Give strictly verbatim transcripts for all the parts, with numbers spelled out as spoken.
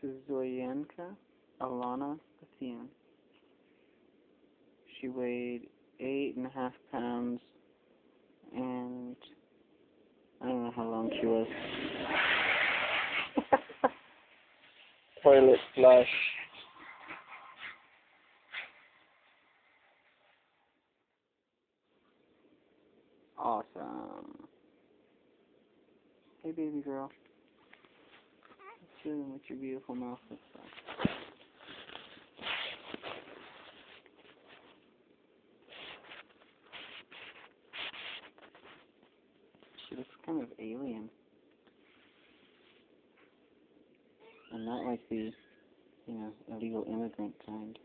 is Zoyenka Aulana. She weighed eight and a half pounds, and I don't know how long she was. Toilet flush. Awesome. Hey, baby girl. Let's show them what your beautiful mouth looks like. She looks kind of alien. And not like the, you know, illegal immigrant kind.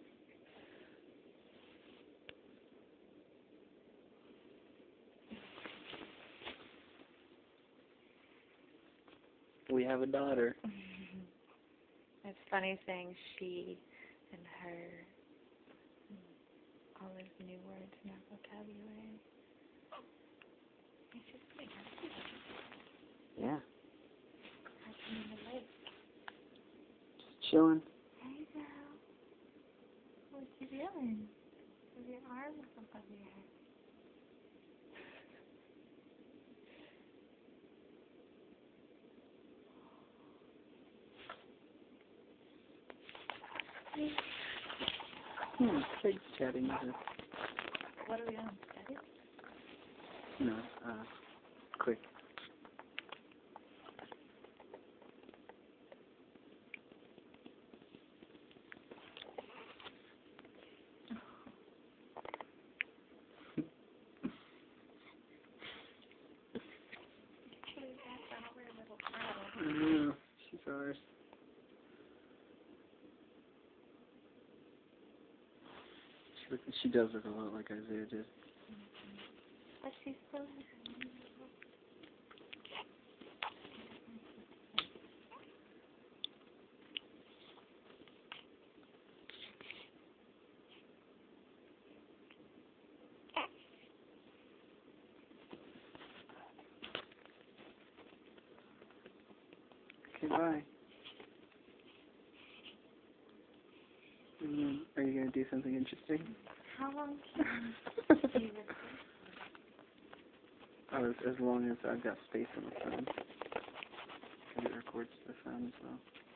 We have a daughter. It's funny saying she and her, all those new words in our vocabulary. It's just like, Yeah. catching in the lake. Just chilling. Hey girl, what you doing? With your arms up above your head. Hmm, Kate's chatting with her. What are we on, study? No, uh, quick. I know, she's ours. She, look, she does look a lot like Isaiah did. But she's still Okay, bye. Mm, Are you going to do something interesting? How long can you record? Oh, as, as long as I've got space on the phone. And it records the phone as well.